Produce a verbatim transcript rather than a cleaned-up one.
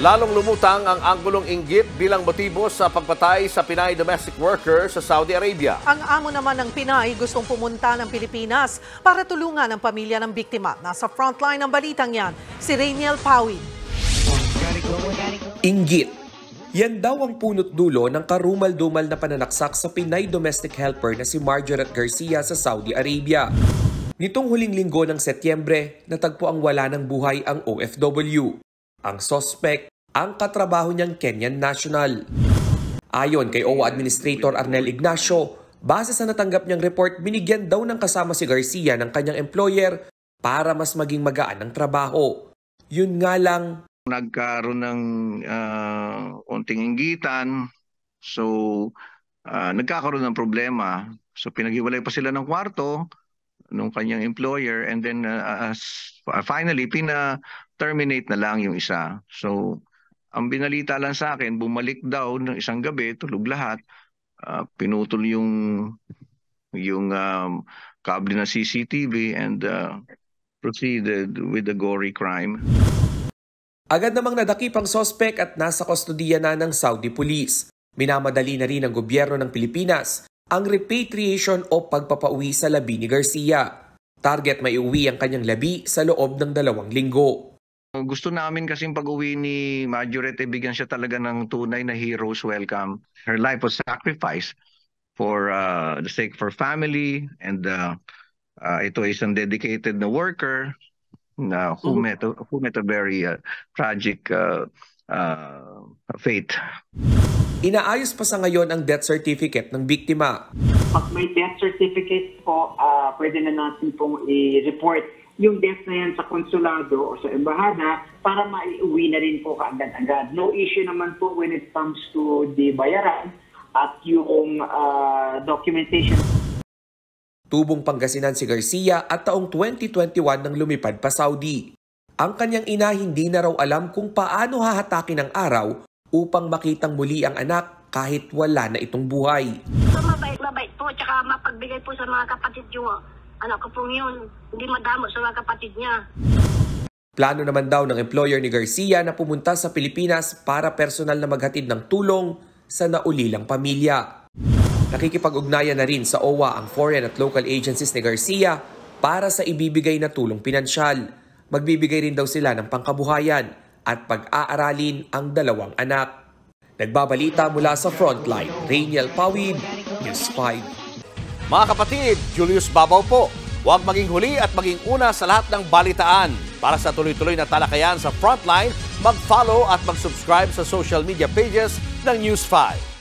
Lalong lumutang ang anggulong inggit bilang motibo sa pagpatay sa Pinay domestic worker sa Saudi Arabia. Ang amo naman ng Pinay gustong pumunta ng Pilipinas para tulungan ang pamilya ng biktima. Nasa frontline ng balitang yan, si Rainiel Pawid. Inggit. Yan daw ang punot dulo ng karumal-dumal na pananaksak sa Pinay domestic helper na si Marjoret Garcia sa Saudi Arabia. Nitong huling linggo ng Setyembre, natagpo ang wala ng buhay ang O F W. Ang sospek, ang katrabaho niyang Kenyan national. Ayon kay O W A Administrator Arnel Ignacio, base sa natanggap niyang report, binigyan daw ng kasama si Garcia ng kanyang employer para mas maging magaan ang trabaho. Yun nga lang, nagkaroon ng uh, onting inggitan, so uh, nagkakaroon ng problema. So pinaghiwalay pa sila ng kwarto nung kanyang employer, and then uh, uh, finally pina-terminate na lang yung isa. So ang binalita lang sa akin, bumalik daw ng isang gabi, tulog lahat, uh, pinutol yung yung um, kable na C C T V and uh, proceeded with the gory crime. Agad namang nadakip ang sospek at nasa kustodiya na ng Saudi Police. Minamadali na rin ng gobyerno ng Pilipinas ang repatriation o pagpapauwi sa labi ni Garcia. Target may uwi ang kanyang labi sa loob ng dalawang linggo. Gusto namin kasing pag-uwi ni Marjoret, eh, bigyan siya talaga ng tunay na hero's welcome. Her life was sacrificed for uh, the sake for family, and uh, uh, ito is isang dedicated na worker na who met a, who met a very uh, tragic uh, uh, fate. Inaayos pa sa ngayon ang death certificate ng biktima. Pag may death certificate po, uh, pwede na natin pong i-report yung death na yan sa konsulado o sa embahada para maiuwi na rin po kaagad-agad. No issue naman po when it comes to the bayaran at yung uh, documentation. Tubong Pangasinan si Garcia at taong twenty twenty-one nang lumipad pa Saudi. Ang kanyang ina hindi na raw alam kung paano hahatakin ang araw upang makitang muli ang anak kahit wala na itong buhay. So, mabait-mabait po, tsaka mapagbigay po sa mga kapatid yung anak ko pong yun. Hindi madamot sa mga kapatid niya. Plano naman daw ng employer ni Garcia na pumunta sa Pilipinas para personal na maghatid ng tulong sa naulilang pamilya. Nakikipag-ugnayan na rin sa O W A ang foreign at local agencies ni Garcia para sa ibibigay na tulong pinansyal. Magbibigay rin daw sila ng pangkabuhayan at pag-aaralin ang dalawang anak. Nagbabalita mula sa Frontline, Rainiel Pawid, News five. Mga kapatid, Julius Babaw po. Huwag maging huli at maging una sa lahat ng balitaan. Para sa tuloy-tuloy na talakayan sa Frontline, mag-follow at mag-subscribe sa social media pages ng News five.